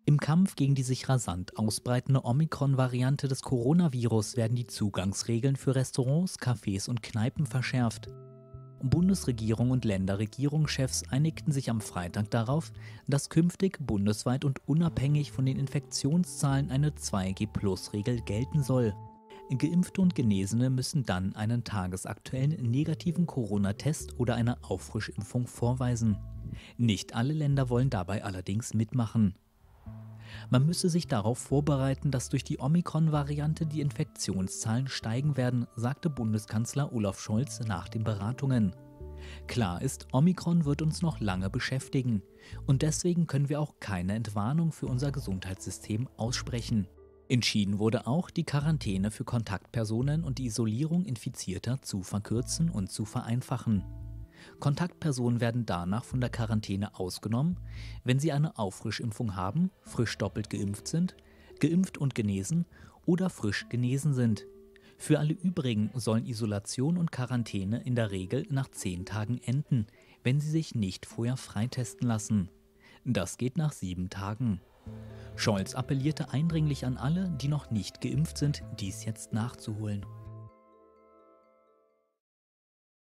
Im Kampf gegen die sich rasant ausbreitende Omikron-Variante des Coronavirus werden die Zugangsregeln für Restaurants, Cafés und Kneipen verschärft. Bundesregierung und Länderregierungschefs einigten sich am Freitag darauf, dass künftig bundesweit und unabhängig von den Infektionszahlen eine 2G-Plus-Regel gelten soll. Geimpfte und Genesene müssen dann einen tagesaktuellen negativen Corona-Test oder eine Auffrischimpfung vorweisen. Nicht alle Länder wollen dabei allerdings mitmachen. Man müsse sich darauf vorbereiten, dass durch die Omikron-Variante die Infektionszahlen steigen werden, sagte Bundeskanzler Olaf Scholz nach den Beratungen. Klar ist, Omikron wird uns noch lange beschäftigen und deswegen können wir auch keine Entwarnung für unser Gesundheitssystem aussprechen. Entschieden wurde auch, die Quarantäne für Kontaktpersonen und die Isolierung Infizierter zu verkürzen und zu vereinfachen. Kontaktpersonen werden danach von der Quarantäne ausgenommen, wenn sie eine Auffrischimpfung haben, frisch doppelt geimpft sind, geimpft und genesen oder frisch genesen sind. Für alle übrigen sollen Isolation und Quarantäne in der Regel nach 10 Tagen enden, wenn sie sich nicht vorher freitesten lassen. Das geht nach 7 Tagen. Scholz appellierte eindringlich an alle, die noch nicht geimpft sind, dies jetzt nachzuholen.